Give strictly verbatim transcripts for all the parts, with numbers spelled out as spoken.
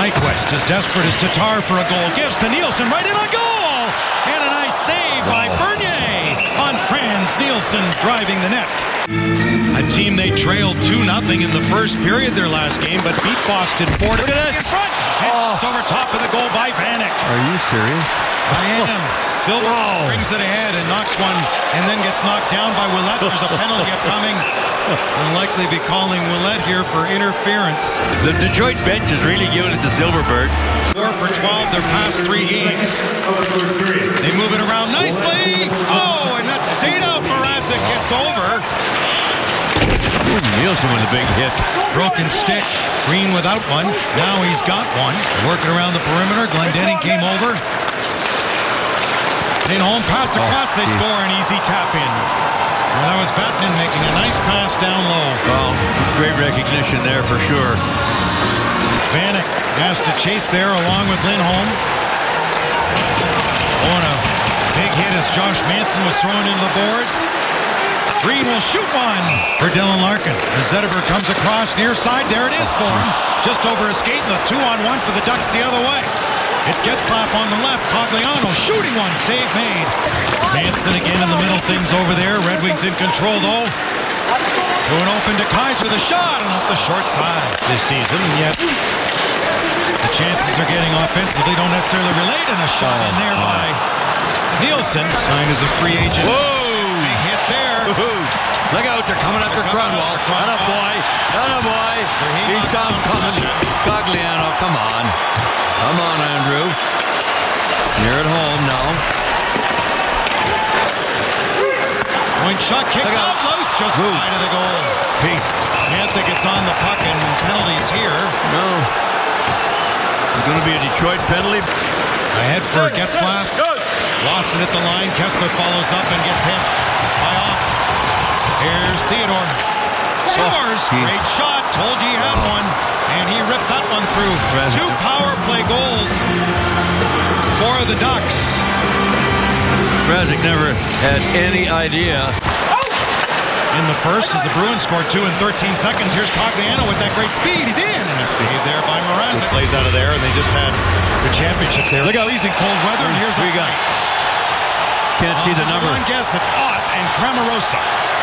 Nyquist is desperate as Tatar for a goal. Gives to Nielsen, right in on goal! And a nice save by Bernier on Frans Nielsen driving the net. A team they trailed two nothing in the first period their last game, but beat Boston four to Look at this. in front. And Oh. over top of the goal by Vanek. Are you serious? I am. Silver Whoa. brings it ahead and knocks one and then gets knocked down by Ouellette. There's a penalty upcoming. They'll likely be calling Ouellette here for interference. The Detroit bench is really giving it to Silverberg. four for twelve their past three games. They move it around nicely. Oh, and that stayed out. Mrazek gets over. Ooh, Nielsen with a big hit. Broken stick. Green without one. Now he's got one. Working around the perimeter. Glendening came over. Lindholm passed across. Oh, they geez. score an easy tap in. Well, that was Vatanen making a nice pass down low. Well, great recognition there for sure. Vanek has to chase there along with Lindholm. Oh, and a big hit as Josh Manson was thrown into the boards. Green will shoot one for Dylan Larkin. As Zetterberg comes across near side. There it is for him. Just over a skate and a two on one for the Ducks the other way. It's Getzlaf on the left. Cogliano shooting one. Save made. Manson again in the middle. Things over there. Red Wings in control though. Going open to Kaiser. The shot and off the short side this season. And yet the chances are getting offensively don't necessarily relate. And a shot in there by Nielsen. Signed as a free agent. Whoa! Big hit there. Look out, they're coming after Grunwald. Atta boy, atta boy. He saw him coming. Cogliano, come on. Come on, Andrew. You're at home now. Point shot kicked Look out. out. Loose just Ooh. wide of the goal. Peace. Mantha gets on the puck and penalties here. No. It's going to be a Detroit penalty. Ahead for Getzlaf. Lost it at the line. Kessler follows up and gets hit by off. Here's Theodore. Scores. Oh, he- Great shot. Told you he had one. And he ripped that one through. Mrazek. Two power play goals for the Ducks. Mrazek never had any idea. In the first, as the Bruins scored two in thirteen seconds. Here's Cogliano with that great speed. He's in. And a save there by Mrazek. Plays out of there, and they just had the championship there. Look out. Freezing cold weather, and here's We a got. Can't see the number. One guess, it's Ott and Cramarosa.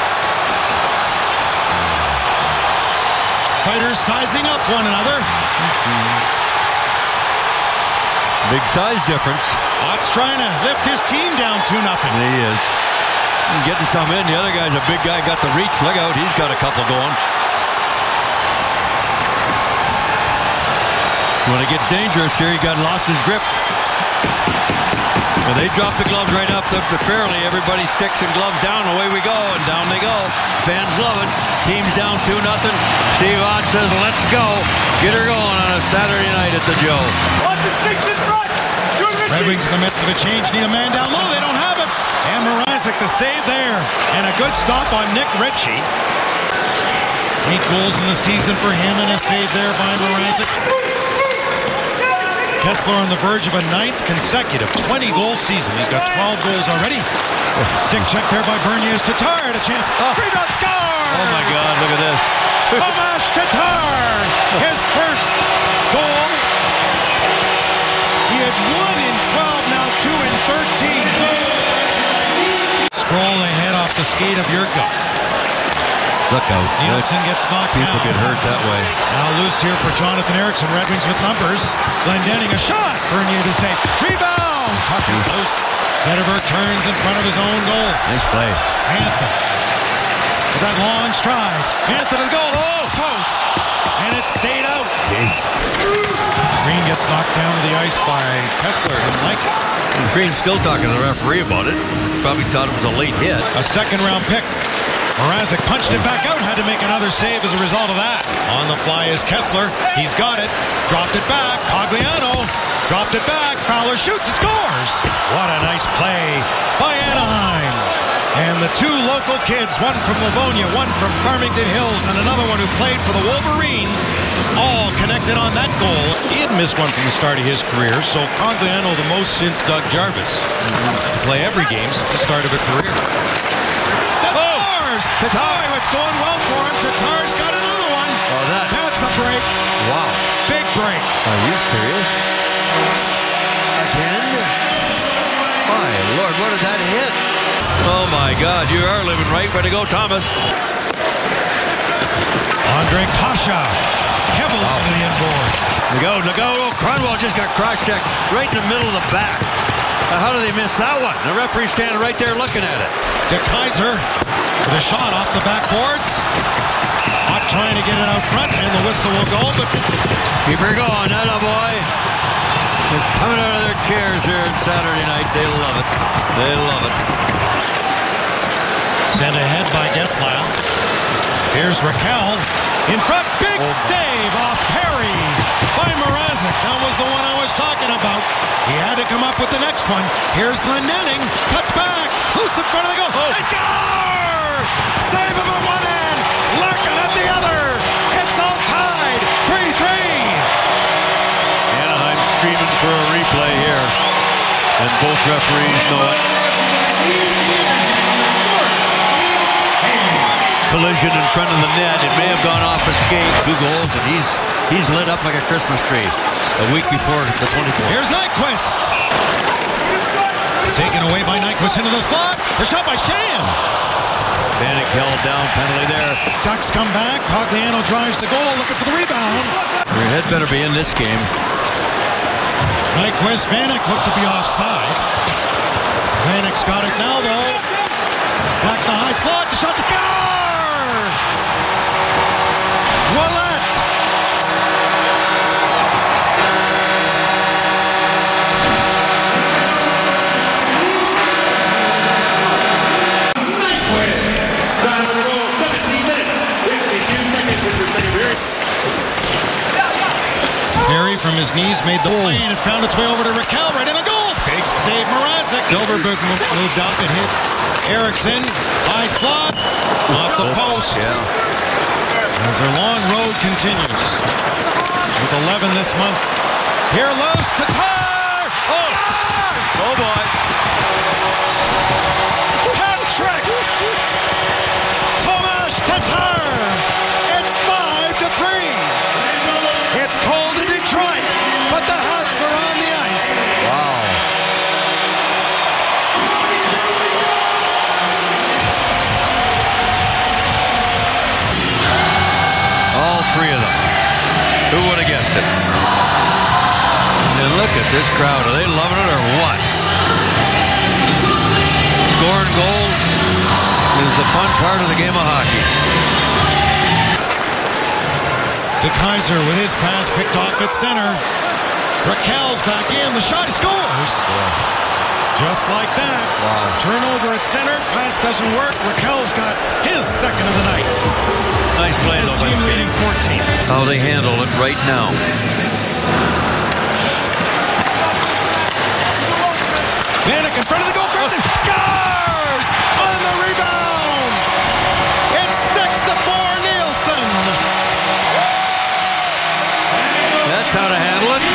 Fighters sizing up one another. Big size difference. Ott's trying to lift his team down two nothing. He is. And getting some in. The other guy's a big guy, got the reach. Look out, he's got a couple going. When it gets dangerous here, he got lost his grip. Well, they drop the gloves right up the, the fairly. Everybody sticks and gloves down. Away we go, and down they go. Fans love it. Team's down two nothing. Steve Ott says, let's go. Get her going on a Saturday night at the Joe. Red Wings in the midst of a change. Need a man down low. They don't have it. And Mrazek the save there. And a good stop on Nick Ritchie. Eight goals in the season for him and a save there by Mrazek. Kessler on the verge of a ninth consecutive twenty-goal season. He's got twelve goals already. Stick check there by Bernier. Tatar had a chance. Oh. Rebound score! Oh, my God, look at this. Tomas Tatar, his first goal. He had one in twelve, now two in thirteen. Scroll ahead off the skate of Yurko. Look out. Nielsen gets knocked People down. get hurt that way. Now loose here for Jonathan Ericsson. Red Wings with numbers. Glendening a shot. Bernier to save. Rebound. Puck is loose. Zetterberg turns in front of his own goal. Nice play. Mantha with that long stride. Mantha to the goal. Oh, post. And it stayed out. Green gets knocked down to the ice by Kessler. Didn't like it. Green's still talking to the referee about it. Probably thought it was a late hit. A second round pick. Mrazek punched it back out. Had to make another save as a result of that. On the fly is Kessler. He's got it. Dropped it back. Cogliano. Dropped it back. Fowler shoots and scores. What a nice play by Anaheim. And the two local kids, one from Livonia, one from Farmington Hills, and another one who played for the Wolverines, all connected on that goal. He had missed one from the start of his career, so Cogliano the most since Doug Jarvis. Mm-hmm. Play every game since the start of a career. That's oh, Tatar's! Tatar! Boy, it's going well for him. Tatar's got another one. Oh, that. That's a break. Wow. Big break. break. Are you serious? Again? My Lord, what did that hit? Oh my God, you are living right. Way to go, Thomas. Andre Kasha, heavily Wow. into the inboards. Look out, look out. Oh, Cronwall just got cross-checked right in the middle of the back. Uh, how did they miss that one? The referee's standing right there looking at it. DeKaiser with a shot off the backboards. Not trying to get it out front, and the whistle will go, but Keep her going, atta boy. They're coming out of their chairs here on Saturday night. They love it. They love it. sent ahead by Getzlaff. Here's Raquel. In front, big oh save off Perry by Mrazek. That was the one I was talking about. He had to come up with the next one. Here's Glendening. Cuts back. Loose in front of the goal. Oh. They score! Save him at one end. Larkin at the other. It's all tied. three three. Anaheim screaming for a replay here. And both referees know it. Collision in front of the net. It may have gone off a skate. Two goals, and he's he's lit up like a Christmas tree. A week before the twenty-fourth. Here's Nyquist. Taken away by Nyquist into the slot. The shot by Sheahan. Vanek held down, penalty there. Ducks come back. Cogliano drives the goal, looking for the rebound. Your head better be in this game. Nyquist, Vanek looked to be offside. Vanek's got it now, though. Back the high slot. The shot to score. Ouellette. Time of the goal, seventeen minutes, fifty-two seconds in the second period. Perry from his knees made the play and it found its way over to Raquel, right in a goal. Big save, Mrazek. Silverberg moved up and hit Eriksson. High slot. Off the post. Yeah. As their long road continues. With eleven this month. Here loose. Tatar! Oh! Oh boy. Hat-trick! Tomas Tatar! It's five to three. It's cold in Detroit, but the Hats are on the ice. Wow. All three of them. Who would have guessed it? And look at this crowd. Are they loving it or what? Scoring goals is the fun part of the game of hockey. DeKaiser with his pass picked off at center. Raquel's back in. The shot, he scores. Yeah. Just like that. Wow. Turnover at center. Pass doesn't work. Raquel's got his second of the night. Nice play. His team leading fourteen. How they handle it right now. Vanek in front of the goal. Gretton scores on the rebound. It's six to four. Nielsen. That's how to handle it.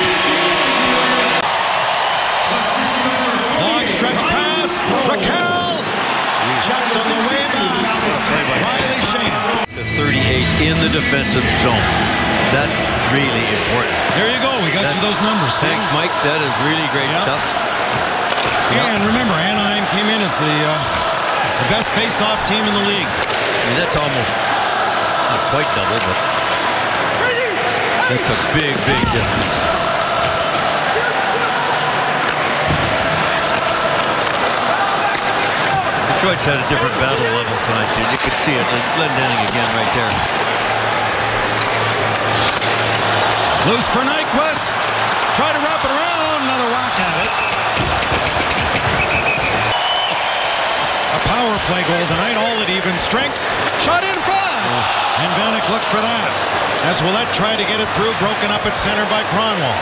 Long stretch pass. Raquel. Checked on the way back. Riley Sheahan. The thirty-eight in the defensive zone. That's really important. There you go. We got That's, you those numbers. Thanks, Mike. That is really great Yep. stuff. Yeah, and remember, Anaheim came in as the, uh, the best face-off team in the league. I mean, that's almost not quite double, but that's a big, big difference. Detroit's had a different battle level tonight, too. You could see it. Glendening again right there. Loose for Nyquist. Try to wrap it around. Another whack at it. A power play goal tonight. All at even strength. Shot in front. Oh. And Vanek looked for that. As Ouellette tried to get it through. Broken up at center by Cronwall.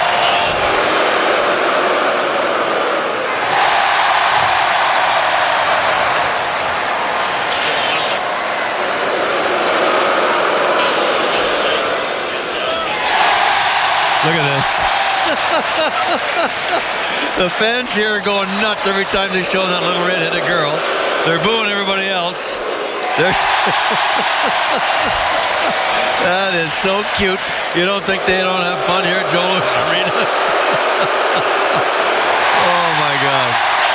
Look at this. The fans here are going nuts every time they show that little red-headed girl. They're booing everybody else. There's that is so cute. You don't think they don't have fun here at Joe Louis Arena? Oh my God.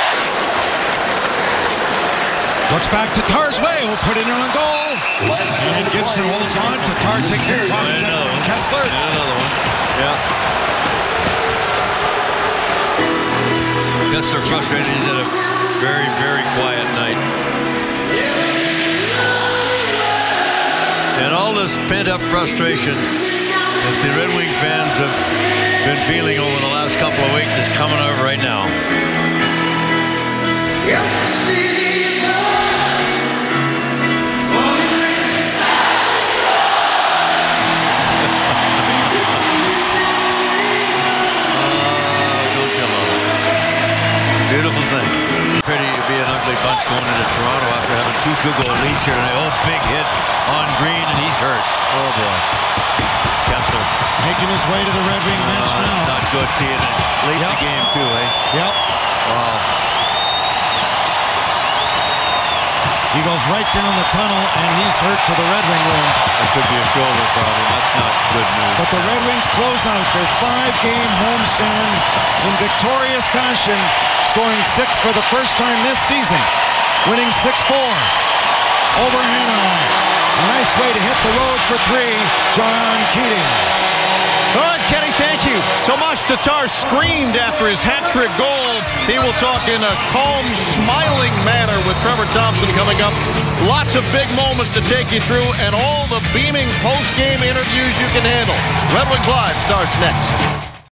Looks back to Tar's way. Will put it in on goal. And Gibson holds on. Tatar takes it from Kessler. And another one. Yeah. Kessler frustrated. He's had a very, very quiet night. And all this pent-up frustration that the Red Wing fans have been feeling over the last couple of weeks is coming out right now. Beautiful thing. Pretty to be an ugly bunch going into Toronto after having two two-goal leads here tonight. Oh, big hit on Green, and he's hurt. Oh, boy. Kessler. Making his way to the Red Wing bench uh, now. Not good seeing it late Yep. in the game, too, eh? Yep. Wow. He goes right down the tunnel, and he's hurt to the Red Wing room. That could be a shoulder problem. That's not good news. But the Red Wings close out their five-game homestand in victorious fashion, scoring six for the first time this season, winning six four over Anaheim. A nice way to hit the road for three, John Keating. All right, Kenny, thank you. Tomas Tatar screamed after his hat-trick goal. He will talk in a calm, smiling manner with Trevor Thompson coming up. Lots of big moments to take you through and all the beaming post-game interviews you can handle. Red Wings Live starts next.